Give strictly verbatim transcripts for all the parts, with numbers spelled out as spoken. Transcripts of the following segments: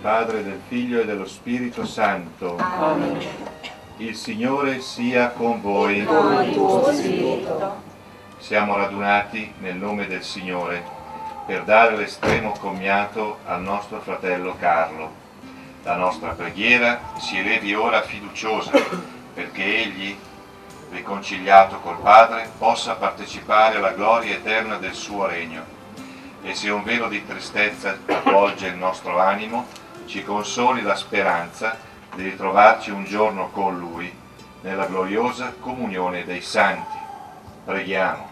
Padre, del Figlio e dello Spirito Santo. Amen. Il Signore sia con voi. E con il tuo spirito. Siamo radunati nel nome del Signore per dare l'estremo commiato al nostro fratello Carlo. La nostra preghiera si elevi ora fiduciosa perché egli, riconciliato col Padre, possa partecipare alla gloria eterna del suo regno. E se un velo di tristezza avvolge il nostro animo, ci consoli la speranza di ritrovarci un giorno con Lui nella gloriosa comunione dei santi. Preghiamo.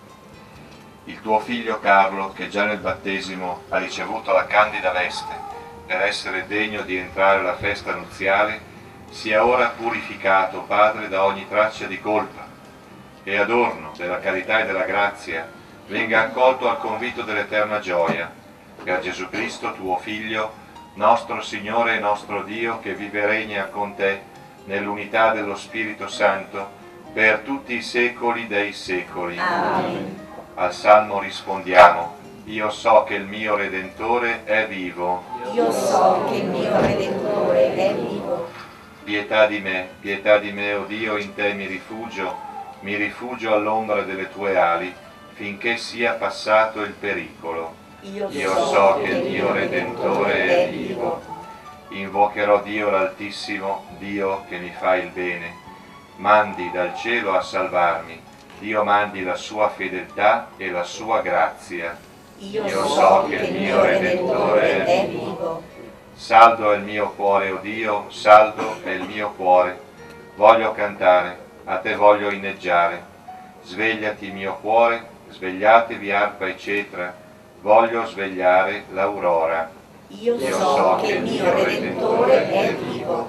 Il tuo figlio Carlo, che già nel battesimo ha ricevuto la candida veste per essere degno di entrare alla festa nuziale, sia ora purificato, Padre, da ogni traccia di colpa, e adorno della carità e della grazia venga accolto al convito dell'eterna gioia, per Gesù Cristo, tuo Figlio, nostro Signore e nostro Dio, che vive e regna con te nell'unità dello Spirito Santo, per tutti i secoli dei secoli. Amen. Al Salmo rispondiamo: io so che il mio Redentore è vivo. Io so che il mio Redentore è vivo. Pietà di me, pietà di me, o Dio, in te mi rifugio, mi rifugio all'ombra delle tue ali, finché sia passato il pericolo. Io, Io so che il mio Redentore è vivo. Invocherò Dio l'Altissimo, Dio che mi fa il bene. Mandi dal cielo a salvarmi, Dio mandi la sua fedeltà e la sua grazia. Io, Io so che il mio Redentore è vivo. Saldo è il mio cuore, o Dio, saldo è il mio cuore. Voglio cantare, a te voglio inneggiare. Svegliati mio cuore, svegliatevi arpa e cetra, voglio svegliare l'aurora. Io, Io so che il mio Redentore è vivo.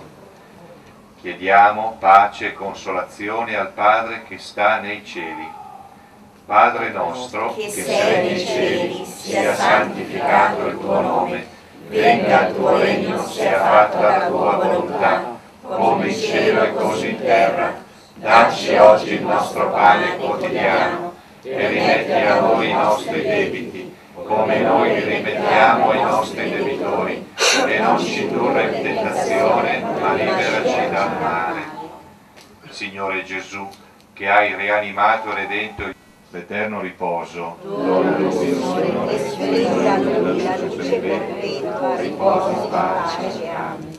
Chiediamo pace e consolazione al Padre che sta nei cieli. Padre nostro, che sei nei cieli, sia santificato il tuo nome, venga il tuo regno, sia fatta la tua volontà, come in cielo e così in terra. Dacci oggi il nostro pane quotidiano e rimetti a noi i nostri debiti, come noi li rimettiamo ai nostri debitori, e non ci indurre in tentazione, ma liberaci dal male. Signore Gesù, che hai rianimato e redento l'eterno riposo, Dona al Signore e splenda a Lui la luce perpetua, riposo in pace. Amen.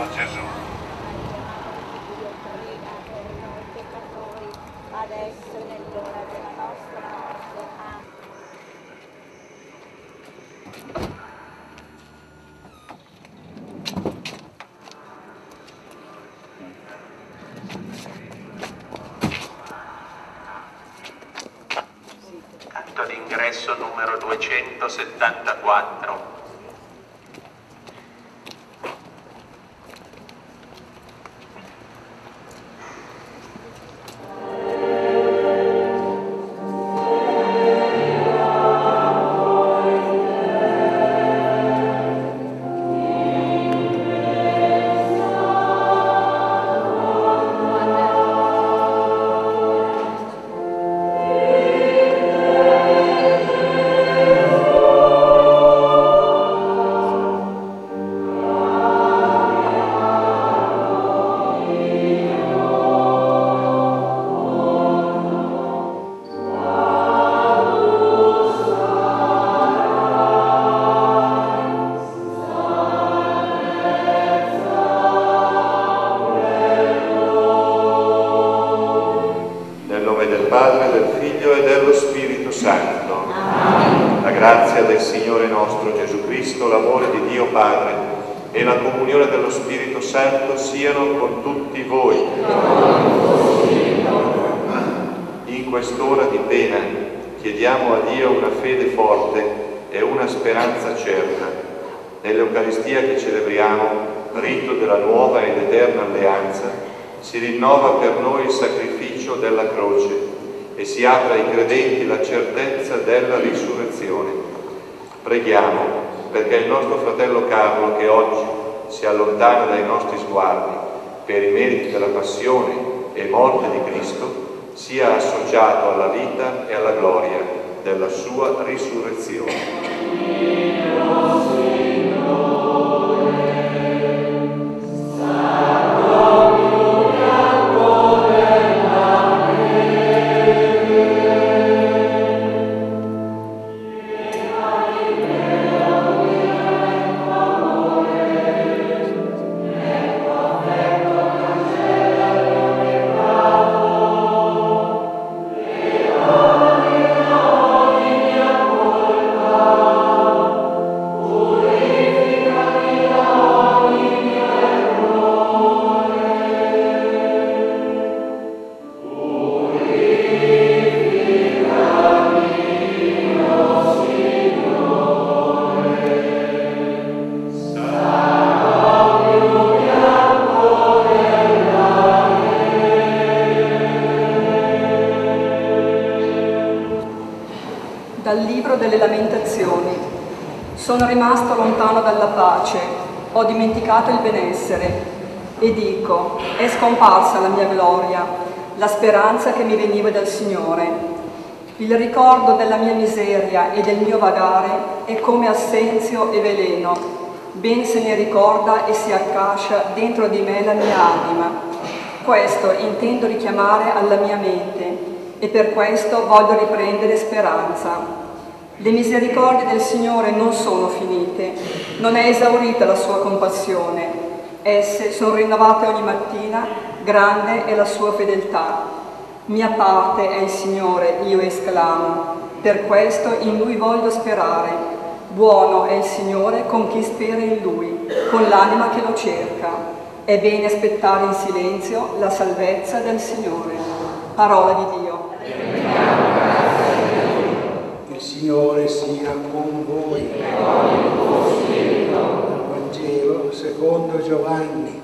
Gesù. Adesso e nell'ora della nostra morte. Amen. Atto d'ingresso numero duecentosettantaquattro. Del Signore nostro Gesù Cristo, l'amore di Dio Padre e la comunione dello Spirito Santo siano con tutti voi. In quest'ora di pena chiediamo a Dio una fede forte e una speranza certa. Nell'Eucaristia che celebriamo, rito della nuova ed eterna alleanza, si rinnova per noi il sacrificio della croce e si apre ai credenti la certezza della risurrezione. Preghiamo perché il nostro fratello Carlo, che oggi si allontana dai nostri sguardi per i meriti della passione e morte di Cristo, sia associato alla vita e alla gloria della sua risurrezione. Dal libro delle Lamentazioni. Sono rimasto lontano dalla pace, ho dimenticato il benessere e dico, è scomparsa la mia gloria, la speranza che mi veniva dal Signore. Il ricordo della mia miseria e del mio vagare è come assenzio e veleno, ben se ne ricorda e si accascia dentro di me la mia anima. Questo intendo richiamare alla mia mente e per questo voglio riprendere speranza. Le misericordie del Signore non sono finite, non è esaurita la sua compassione, esse sono rinnovate ogni mattina, grande è la sua fedeltà. Mia parte è il Signore, io esclamo, per questo in Lui voglio sperare. Buono è il Signore con chi spera in Lui, con l'anima che lo cerca. È bene aspettare in silenzio la salvezza del Signore. Parola di Dio. Il Signore sia con voi. Dal Vangelo secondo Giovanni.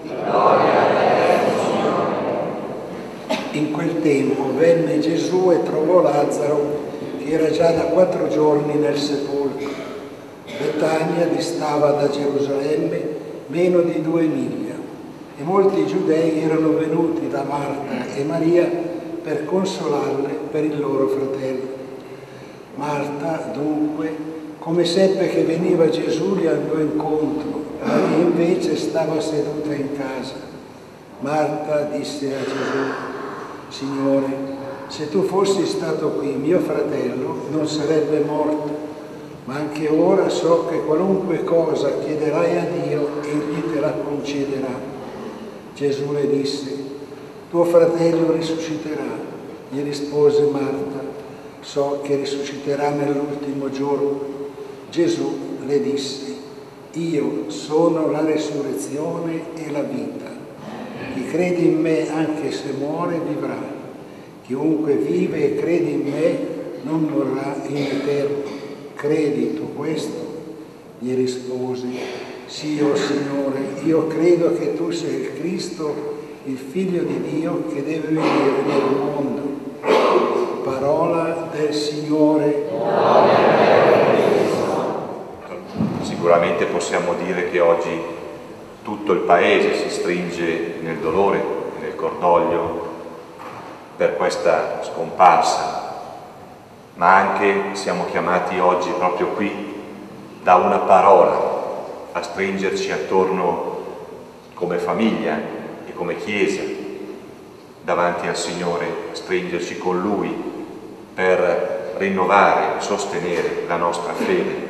In quel tempo venne Gesù e trovò Lazzaro, che era già da quattro giorni nel sepolcro. Betania distava da Gerusalemme meno di due miglia, e molti giudei erano venuti da Marta e Maria per consolarle per il loro fratello. Marta, dunque, come seppe che veniva Gesù, gli andò incontro, Maria invece stava seduta in casa. Marta disse a Gesù: Signore, se tu fossi stato qui, mio fratello non sarebbe morto. ma anche ora so che qualunque cosa chiederai a Dio, Egli te la concederà. Gesù le disse: tuo fratello risusciterà. Gli rispose Marta: so che risusciterà nell'ultimo giorno. Gesù le disse: io sono la resurrezione e la vita. Chi crede in me, anche se muore, vivrà. Chiunque vive e crede in me non morrà in eterno. Credi tu questo? Gli rispose: sì, o Signore, io credo che tu sei il Cristo, il Figlio di Dio che deve venire nel mondo. Parola del Signore. Sicuramente possiamo dire che oggi tutto il Paese si stringe nel dolore e nel cordoglio per questa scomparsa, ma anche siamo chiamati oggi proprio qui da una parola a stringerci attorno come famiglia e come Chiesa davanti al Signore, stringerci con Lui per rinnovare e sostenere la nostra fede.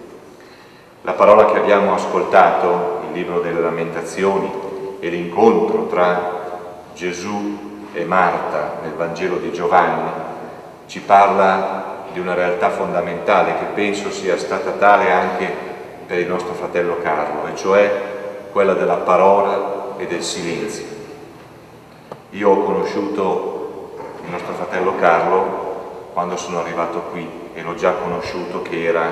La parola che abbiamo ascoltato, il libro delle Lamentazioni e l'incontro tra Gesù e Marta nel Vangelo di Giovanni, ci parla di una realtà fondamentale che penso sia stata tale anche per il nostro fratello Carlo, e cioè quella della parola e del silenzio. Io ho conosciuto il nostro fratello Carlo quando sono arrivato qui e l'ho già conosciuto che era,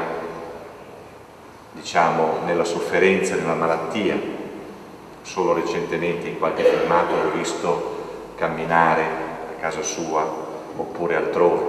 diciamo, nella sofferenza, nella malattia. Solo recentemente in qualche filmato l'ho visto camminare a casa sua oppure altrove.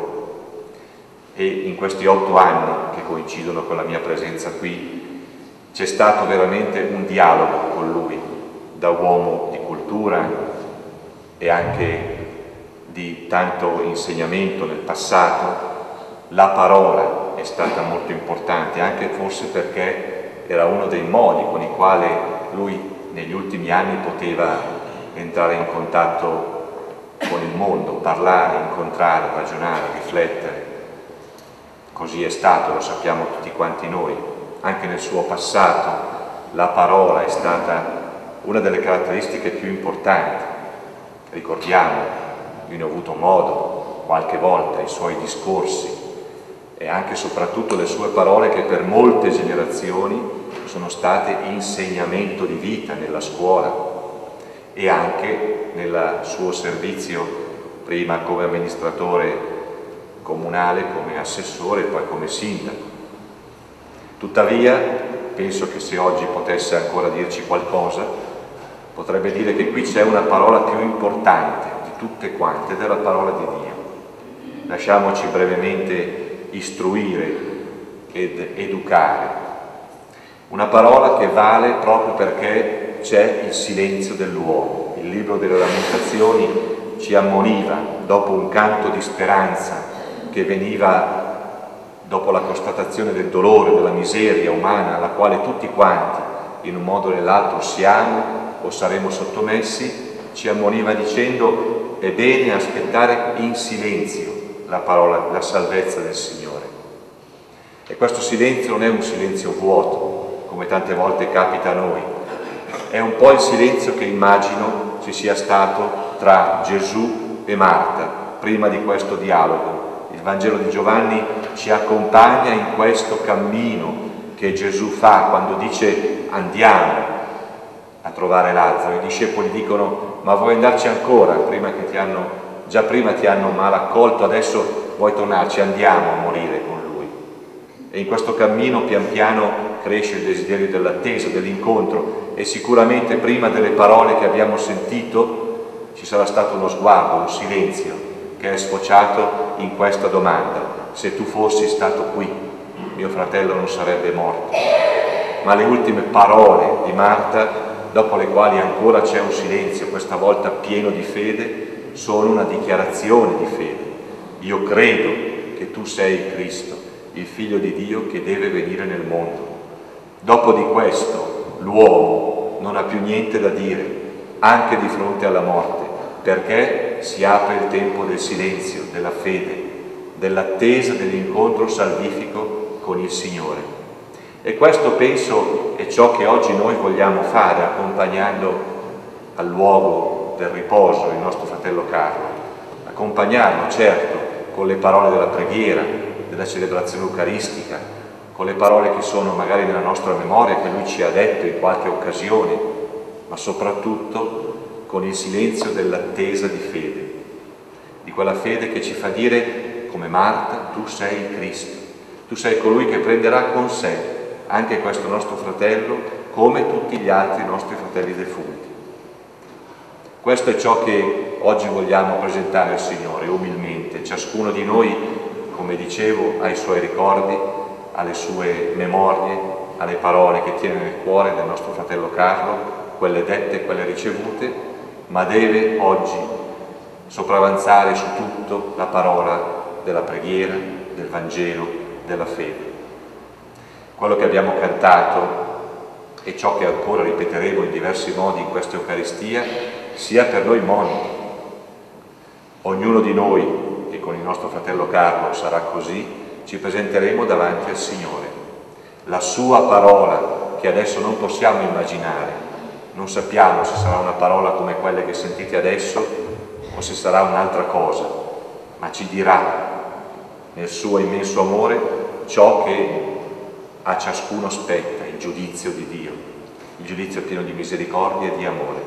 E in questi otto anni che coincidono con la mia presenza qui c'è stato veramente un dialogo con lui, da uomo di cultura e anche di tanto insegnamento nel passato. La parola è stata molto importante, anche forse perché era uno dei modi con i quali lui negli ultimi anni poteva entrare in contatto con il mondo, parlare, incontrare, ragionare, riflettere. Così è stato, lo sappiamo tutti quanti noi. Anche nel suo passato la parola è stata una delle caratteristiche più importanti. Ricordiamo, io ne ho avuto modo qualche volta, i suoi discorsi e anche e soprattutto le sue parole che per molte generazioni sono state insegnamento di vita nella scuola e anche nel suo servizio, prima come amministratore comunale, come assessore e poi come sindaco. Tuttavia, penso che se oggi potesse ancora dirci qualcosa, potrebbe dire che qui c'è una parola più importante di tutte quante, ed è la parola di Dio. Lasciamoci brevemente istruire ed educare. Una parola che vale proprio perché c'è il silenzio dell'uomo. Il libro delle Lamentazioni ci ammoniva, dopo un canto di speranza che veniva dopo la constatazione del dolore, della miseria umana alla quale tutti quanti, in un modo o nell'altro, siamo o saremo sottomessi, ci ammoniva dicendo: è bene aspettare in silenzio la parola, la salvezza del Signore. E questo silenzio non è un silenzio vuoto, come tante volte capita a noi, è un po' il silenzio che immagino ci sia stato tra Gesù e Marta prima di questo dialogo. Il Vangelo di Giovanni ci accompagna in questo cammino che Gesù fa quando dice: andiamo a trovare Lazzaro. I discepoli dicono: ma vuoi andarci ancora? Prima che ti hanno, già prima ti hanno mal accolto, adesso vuoi tornarci? Andiamo a morire con lui. E in questo cammino pian piano cresce il desiderio dell'attesa, dell'incontro, e sicuramente prima delle parole che abbiamo sentito ci sarà stato uno sguardo, un silenzio che è sfociato in questa domanda: se tu fossi stato qui, mio fratello non sarebbe morto. Ma le ultime parole di Marta, dopo le quali ancora c'è un silenzio, questa volta pieno di fede, sono una dichiarazione di fede. Io credo che tu sei il Cristo, il Figlio di Dio che deve venire nel mondo. Dopo di questo l'uomo non ha più niente da dire, anche di fronte alla morte, perché si apre il tempo del silenzio, della fede, dell'attesa dell'incontro salvifico con il Signore. E questo, penso, è ciò che oggi noi vogliamo fare, accompagnando al luogo del riposo il nostro fratello Carlo. Accompagnarlo, certo, con le parole della preghiera, della celebrazione eucaristica, con le parole che sono magari nella nostra memoria, che lui ci ha detto in qualche occasione, ma soprattutto con il silenzio dell'attesa di fede, di quella fede che ci fa dire, come Marta, tu sei il Cristo, tu sei colui che prenderà con sé anche questo nostro fratello, come tutti gli altri nostri fratelli defunti. Questo è ciò che oggi vogliamo presentare al Signore, umilmente. Ciascuno di noi, come dicevo, ha i suoi ricordi, ha le sue memorie, ha le parole che tiene nel cuore del nostro fratello Carlo, quelle dette e quelle ricevute, ma deve oggi sopravanzare su tutto la parola della preghiera, del Vangelo, della fede. Quello che abbiamo cantato e ciò che ancora ripeteremo in diversi modi in questa Eucaristia sia per noi moniti. Ognuno di noi, che con il nostro fratello Carlo sarà così, ci presenteremo davanti al Signore. La sua parola, che adesso non possiamo immaginare, non sappiamo se sarà una parola come quelle che sentite adesso o se sarà un'altra cosa, ma ci dirà nel suo immenso amore ciò che a ciascuno spetta, il giudizio di Dio, il giudizio pieno di misericordia e di amore.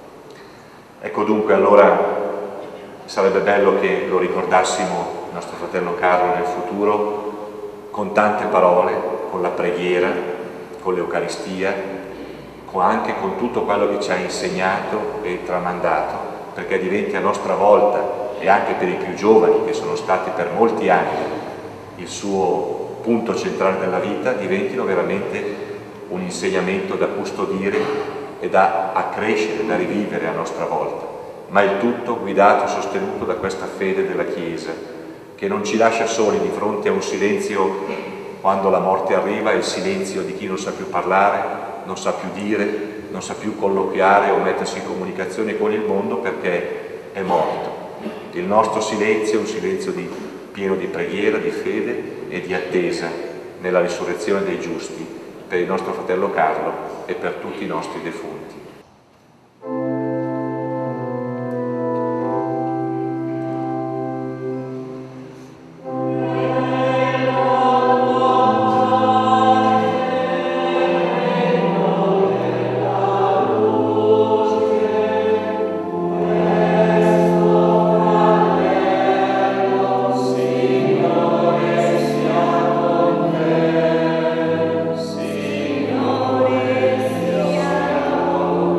Ecco dunque, allora sarebbe bello che lo ricordassimo, il nostro fratello Carlo, nel futuro, con tante parole, con la preghiera, con l'Eucaristia, con anche con tutto quello che ci ha insegnato e tramandato, perché diventi a nostra volta, e anche per i più giovani, che sono stati per molti anni il suo punto centrale della vita, diventino veramente un insegnamento da custodire e da accrescere, da rivivere a nostra volta, ma il tutto guidato e sostenuto da questa fede della Chiesa, che non ci lascia soli di fronte a un silenzio quando la morte arriva, il silenzio di chi non sa più parlare, non sa più dire, non sa più colloquiare o mettersi in comunicazione con il mondo perché è morto. Il nostro silenzio è un silenzio di, pieno di preghiera, di fede e di attesa nella risurrezione dei giusti per il nostro fratello Carlo e per tutti i nostri defunti. Signore sia con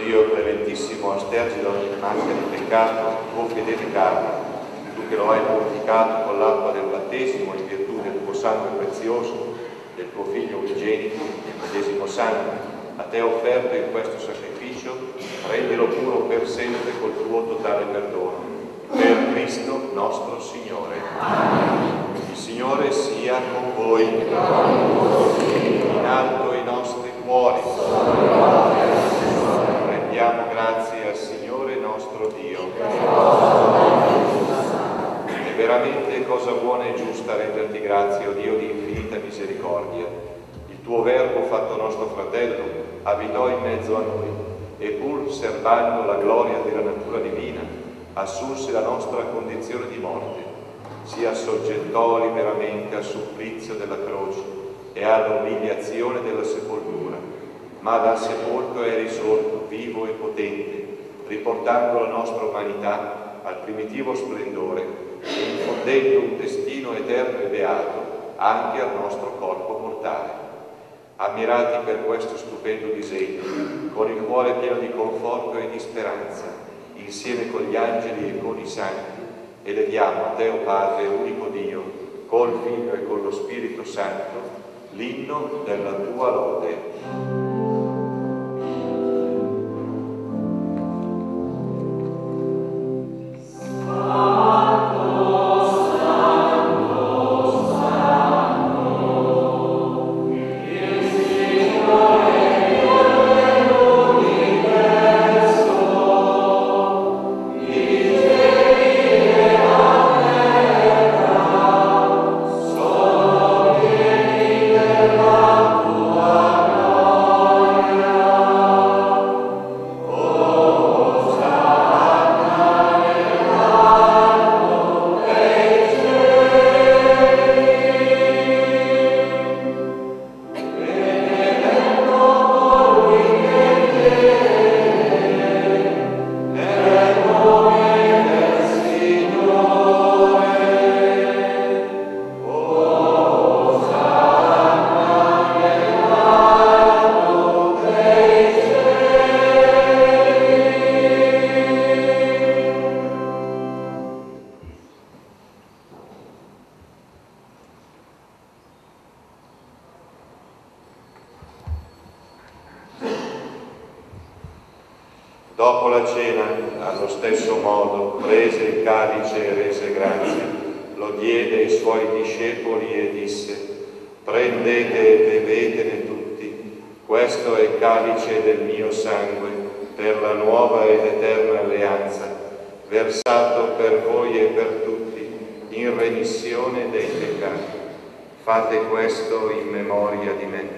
Dio clementissimo, aspergi da ogni macchia di peccato il tuo fedele carne, tu che lo hai purificato con l'acqua del battesimo in virtù del tuo sangue prezioso, del tuo Figlio unigenito, il medesimo sangue, a te offerto in questo sacrificio, rendilo puro per sempre col tuo totale perdono. Per Cristo nostro Signore. Amen. Il Signore sia con voi. In alto i nostri cuori. Rendiamo grazie al Signore nostro Dio. È veramente cosa buona e giusta renderti grazie, o Dio di infinita misericordia. Il tuo Verbo, fatto nostro fratello, abitò in mezzo a noi e pur serbando la gloria della natura divina, assunse la nostra condizione di morte, si assoggettò liberamente al supplizio della croce e all'umiliazione della sepoltura, ma dal sepolcro è risorto vivo e potente, riportando la nostra umanità al primitivo splendore e infondendo un destino eterno e beato anche al nostro corpo mortale. Ammirati per questo stupendo disegno, con il cuore pieno di conforto e di speranza, insieme con gli angeli e con i santi, eleviamo a te, o Padre, unico Dio, col Figlio e con lo Spirito Santo, l'inno della tua lode. Dopo la cena, allo stesso modo, prese il calice e rese grazie, lo diede ai suoi discepoli e disse: prendete e bevetene tutti, questo è il calice del mio sangue, per la nuova ed eterna alleanza, versato per voi e per tutti, in remissione dei peccati. Fate questo in memoria di me.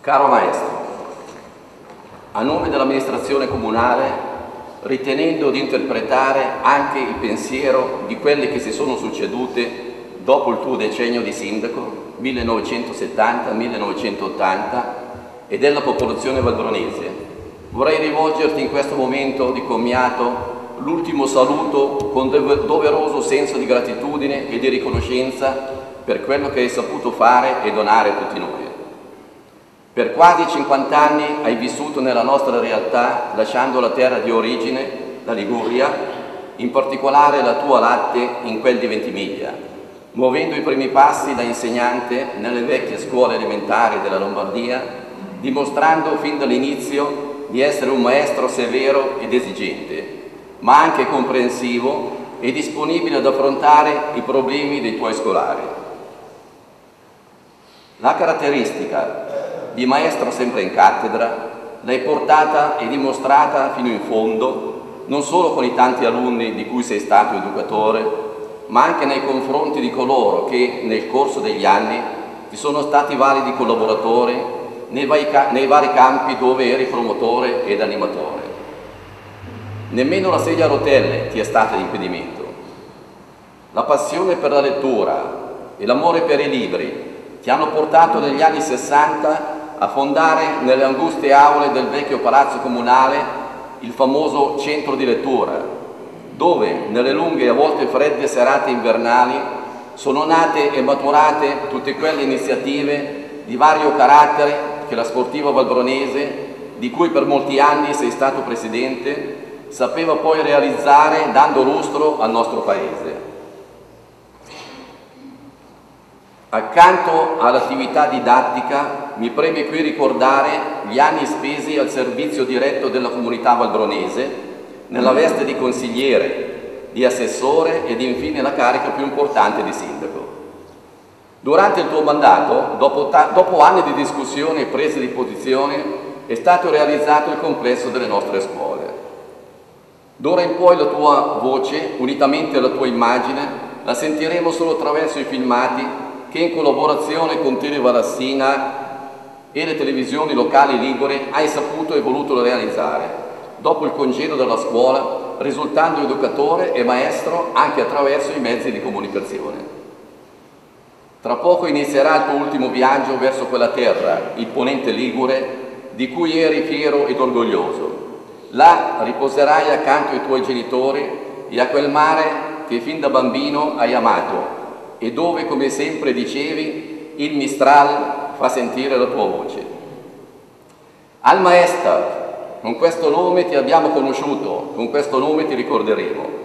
Caro maestro, a nome dell'amministrazione comunale, ritenendo di interpretare anche il pensiero di quelle che si sono succedute dopo il tuo decennio di sindaco, millenovecentosettanta millenovecentottanta, e della popolazione valdronese, vorrei rivolgerti in questo momento di commiato l'ultimo saluto con doveroso senso di gratitudine e di riconoscenza per quello che hai saputo fare e donare a tutti noi. Per quasi cinquanta anni hai vissuto nella nostra realtà, lasciando la terra di origine, la Liguria, in particolare la tua latte in quel di Ventimiglia, muovendo i primi passi da insegnante nelle vecchie scuole elementari della Lombardia, dimostrando fin dall'inizio di essere un maestro severo ed esigente, ma anche comprensivo e disponibile ad affrontare i problemi dei tuoi scolari. La caratteristica di maestro sempre in cattedra l'hai portata e dimostrata fino in fondo, non solo con i tanti alunni di cui sei stato educatore, ma anche nei confronti di coloro che nel corso degli anni ti sono stati validi collaboratori nei vari, nei vari campi dove eri promotore ed animatore. Nemmeno la sedia a rotelle ti è stata di impedimento. La passione per la lettura e l'amore per i libri ti hanno portato negli anni sessanta a fondare nelle anguste aule del vecchio palazzo comunale il famoso centro di lettura, dove nelle lunghe e a volte fredde serate invernali sono nate e maturate tutte quelle iniziative di vario carattere che la Sportiva Valdronese, di cui per molti anni sei stato presidente, sapeva poi realizzare dando lustro al nostro paese. Accanto all'attività didattica mi preme qui ricordare gli anni spesi al servizio diretto della comunità valdronese nella veste di consigliere, di assessore ed infine la carica più importante di sindaco. Durante il tuo mandato, dopo, dopo anni di discussione e prese di posizione, è stato realizzato il complesso delle nostre scuole. D'ora in poi la tua voce, unitamente alla tua immagine, la sentiremo solo attraverso i filmati che in collaborazione con Televalassina e le televisioni locali ligure hai saputo e voluto realizzare, dopo il congedo dalla scuola, risultando educatore e maestro anche attraverso i mezzi di comunicazione. Tra poco inizierà il tuo ultimo viaggio verso quella terra, il Ponente Ligure, di cui eri fiero ed orgoglioso. Là riposerai accanto ai tuoi genitori e a quel mare che fin da bambino hai amato e dove, come sempre dicevi, il Mistral fa sentire la tua voce. Al Maestar, con questo nome ti abbiamo conosciuto, con questo nome ti ricorderemo.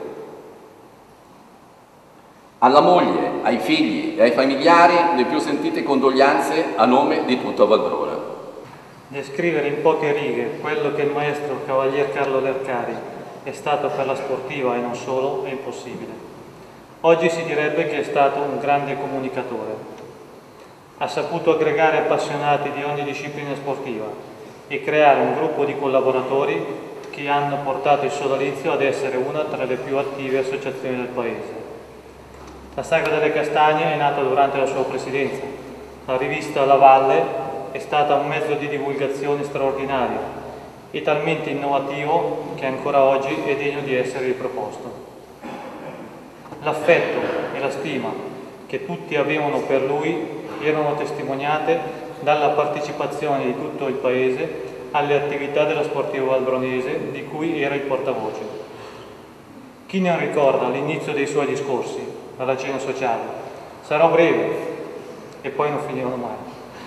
Alla moglie, ai figli e ai familiari le più sentite condoglianze a nome di tutta Valdrona. Descrivere in poche righe quello che il maestro Cavalier Carlo Lercari è stato per la Sportiva e non solo è impossibile. Oggi si direbbe che è stato un grande comunicatore. Ha saputo aggregare appassionati di ogni disciplina sportiva e creare un gruppo di collaboratori che hanno portato il sodalizio ad essere una tra le più attive associazioni del Paese. La Sagra delle Castagne è nata durante la sua presidenza. La rivista La Valle è stata un mezzo di divulgazione straordinario e talmente innovativo che ancora oggi è degno di essere riproposto. L'affetto e la stima che tutti avevano per lui erano testimoniate dalla partecipazione di tutto il Paese alle attività della Sportiva Valdronese di cui era il portavoce. Chi non ricorda l'inizio dei suoi discorsi alla cena sociale? Sarò breve e poi non finivano mai.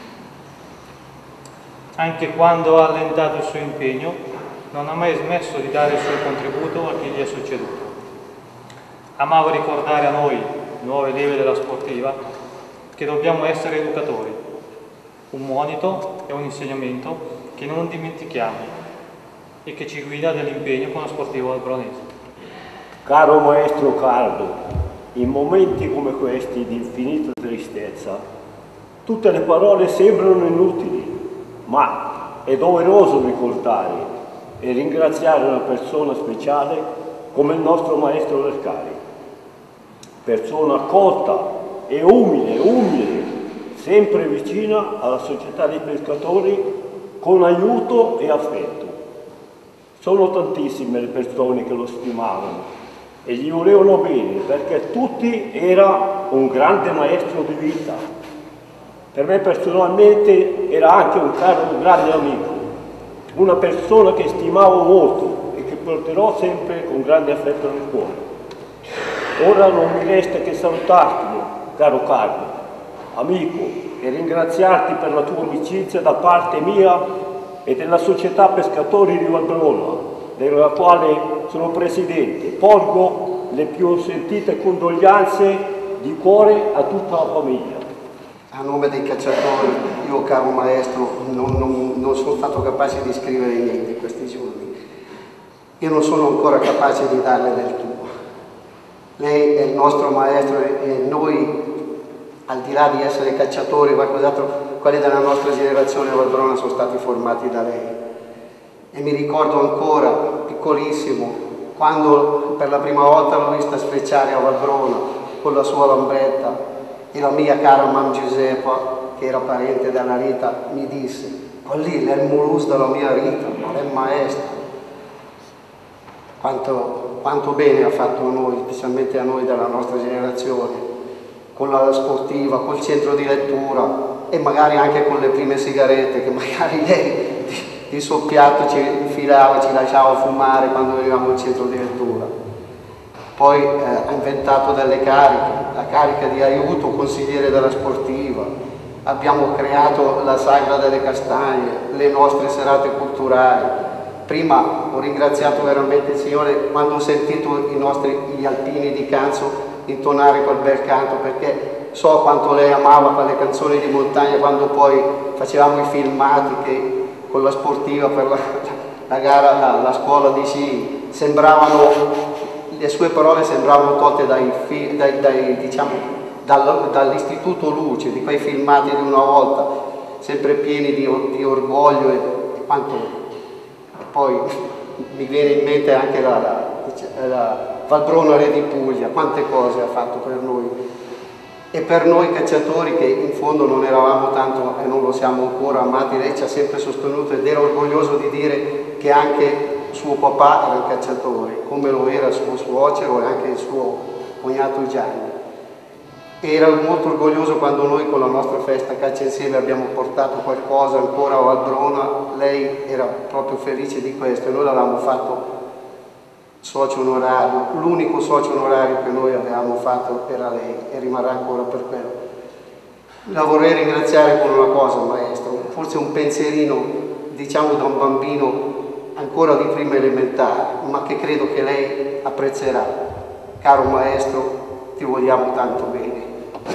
Anche quando ha allentato il suo impegno, non ha mai smesso di dare il suo contributo a chi gli è succeduto. Amava ricordare a noi, nuove leve della Sportiva, che dobbiamo essere educatori, un monito e un insegnamento che non dimentichiamo e che ci guida nell'impegno con la Sportiva Valdronese. Caro maestro Carlo, in momenti come questi di infinita tristezza, tutte le parole sembrano inutili, ma è doveroso ricordare e ringraziare una persona speciale come il nostro maestro Lercari. Persona colta e umile, umile, sempre vicina alla società dei pescatori con aiuto e affetto. Sono tantissime le persone che lo stimavano e gli volevano bene, perché tutti era un grande maestro di vita. Per me personalmente era anche un caro, un grande amico, una persona che stimavo molto e che porterò sempre con grande affetto nel cuore. Ora non mi resta che salutarti, caro Carlo, amico, e ringraziarti per la tua amicizia da parte mia e della società pescatori di Valbrona, della quale sono presidente. Porgo le più sentite condoglianze di cuore a tutta la famiglia. A nome dei cacciatori, io caro maestro, non, non, non sono stato capace di scrivere niente in questi giorni. Io non sono ancora capace di darle del tuo. Lei è il nostro maestro e noi, al di là di essere cacciatori, qualcos'altro, quelli della nostra generazione a Valbrona sono stati formati da lei. E mi ricordo ancora, piccolissimo, quando per la prima volta l'ho vista sfrecciare a Valbrona con la sua lambretta e la mia cara Mam Giuseppa, che era parente della Rita, mi disse: quello lì è il mulus della mia Rita, è il maestro. Quanto, quanto bene ha fatto a noi, specialmente a noi della nostra generazione, con la sportiva, col centro di lettura e magari anche con le prime sigarette che magari lei di, di soppiatto ci infilava, ci lasciava fumare quando venivamo al centro di lettura. Poi eh, ha inventato delle cariche, la carica di aiuto consigliere della sportiva, abbiamo creato la sagra delle castagne, le nostre serate culturali. Prima ho ringraziato veramente il Signore quando ho sentito i nostri gli alpini di Canzo intonare quel bel canto, perché so quanto lei amava quelle canzoni di montagna quando poi facevamo i filmati che con la sportiva per la, la gara, la, la scuola di sci, sembravano, le sue parole sembravano tolte dai, dai, dai, diciamo, dal, dall'Istituto Luce, di quei filmati di una volta, sempre pieni di, di orgoglio e, e quanto. Poi mi viene in mente anche la, la, la Valbrona Re di Puglia, quante cose ha fatto per noi. E per noi cacciatori, che in fondo non eravamo tanto e non lo siamo ancora amati, lei ci ha sempre sostenuto ed era orgoglioso di dire che anche suo papà era un cacciatore, come lo era suo suocero e anche il suo cognato Gianni. Era molto orgoglioso quando noi con la nostra festa Caccia Insieme abbiamo portato qualcosa ancora a Valbrona, lei era proprio felice di questo e noi l'avevamo fatto socio onorario, l'unico socio onorario che noi avevamo fatto era lei e rimarrà ancora per quello. La vorrei ringraziare con una cosa, maestro, forse un pensierino, diciamo da un bambino ancora di prima elementare, ma che credo che lei apprezzerà. Caro maestro, ti vogliamo tanto bene.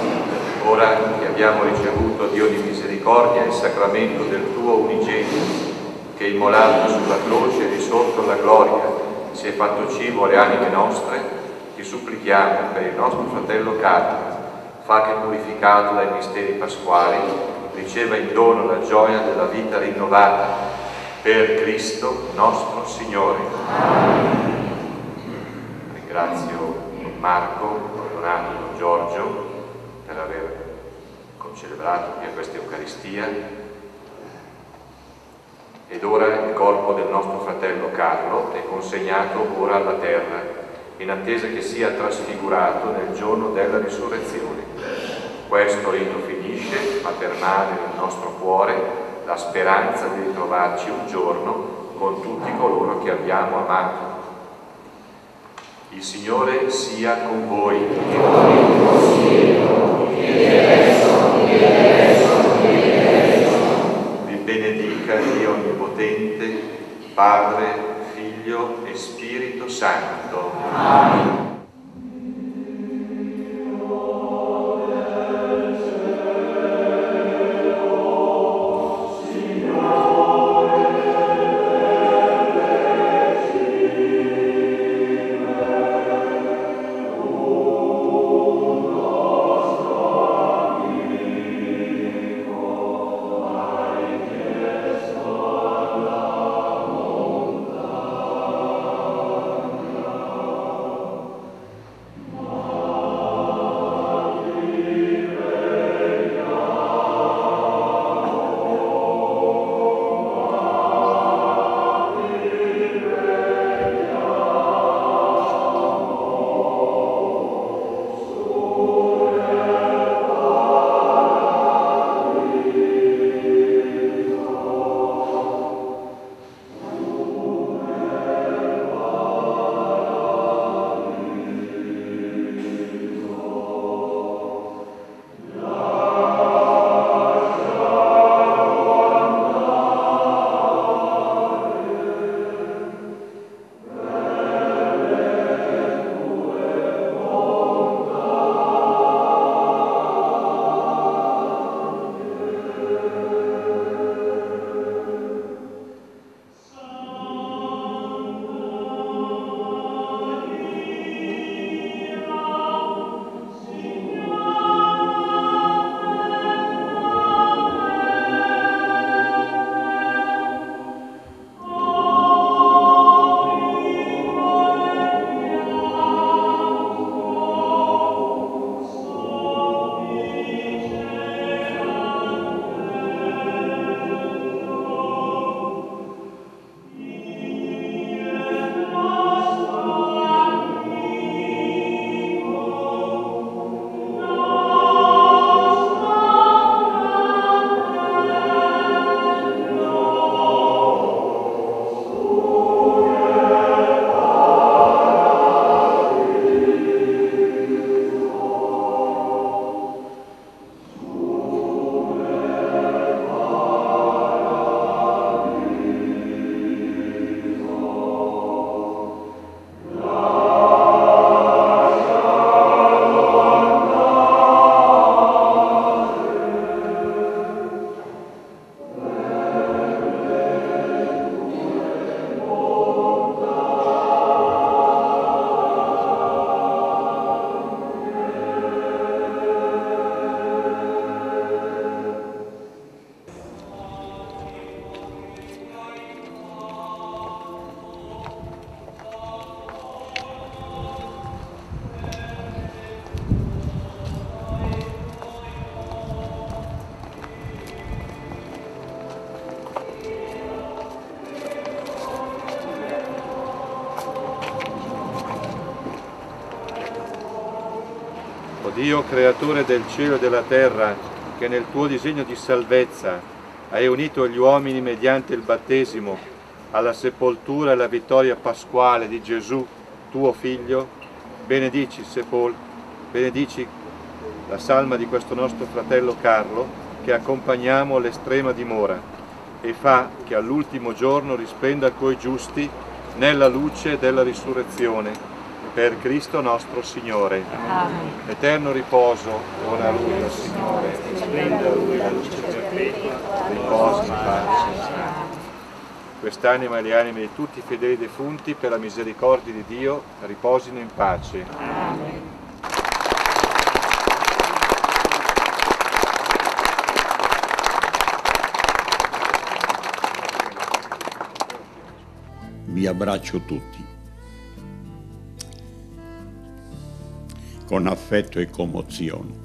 Ora che abbiamo ricevuto, Dio di misericordia, il sacramento del tuo unigenito, che immolato sulla croce e risorto alla gloria si è fatto cibo alle anime nostre, ti supplichiamo per il nostro fratello Carlo, fa che purificato dai misteri pasquali riceva in dono la gioia della vita rinnovata, per Cristo nostro Signore. Ringrazio Don Marco, Don Donato, Don Giorgio per aver concelebrato qui a questa Eucaristia. Ed ora il corpo del nostro fratello Carlo è consegnato ora alla terra, in attesa che sia trasfigurato nel giorno della risurrezione. Questo rito finisce, ma permane nel nostro cuore la speranza di ritrovarci un giorno con tutti coloro che abbiamo amato. Il Signore sia con voi. Vi benedica Dio Onnipotente, Padre, Figlio e Spirito Santo. Amen. Dio creatore del cielo e della terra, che nel tuo disegno di salvezza hai unito gli uomini mediante il battesimo alla sepoltura e alla vittoria pasquale di Gesù, tuo Figlio, benedici, sepol- benedici la salma di questo nostro fratello Carlo, che accompagniamo all'estrema dimora, e fa che all'ultimo giorno risplenda coi giusti nella luce della risurrezione, per Cristo nostro Signore. Amen. Eterno riposo, ora a Lui, al Signore, e splenda a Lui la luce perpetua, riposo in pace. Quest'anima e le anime di tutti i fedeli defunti, per la misericordia di Dio, riposino in pace. Amen. Vi abbraccio tutti con affetto e commozione.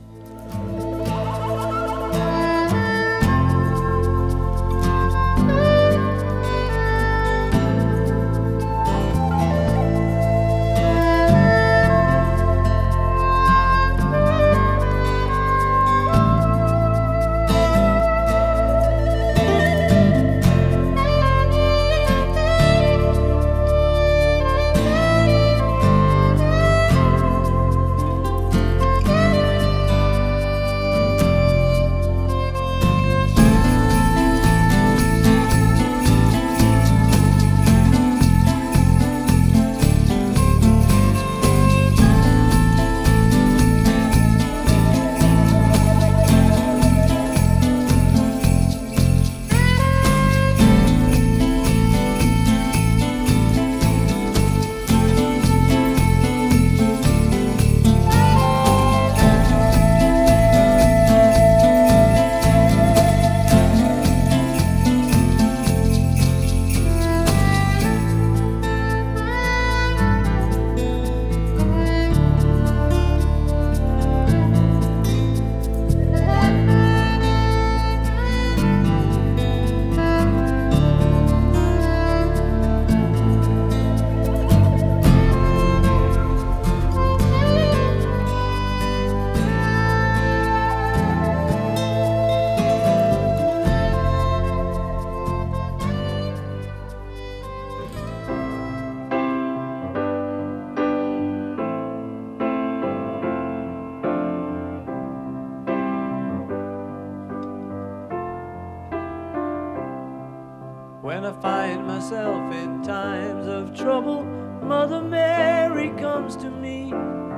When I find myself in times of trouble, Mother Mary comes to me,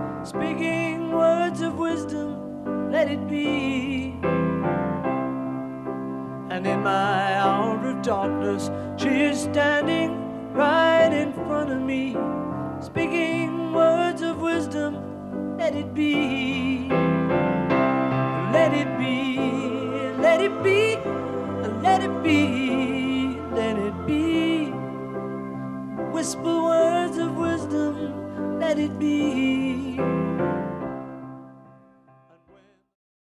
speaking words of wisdom, let it be. And in my hour of darkness, she is standing right in front of me, speaking words of wisdom, let it be. Let it be, let it be, let it be, let it be. Whisper words of wisdom, let it be.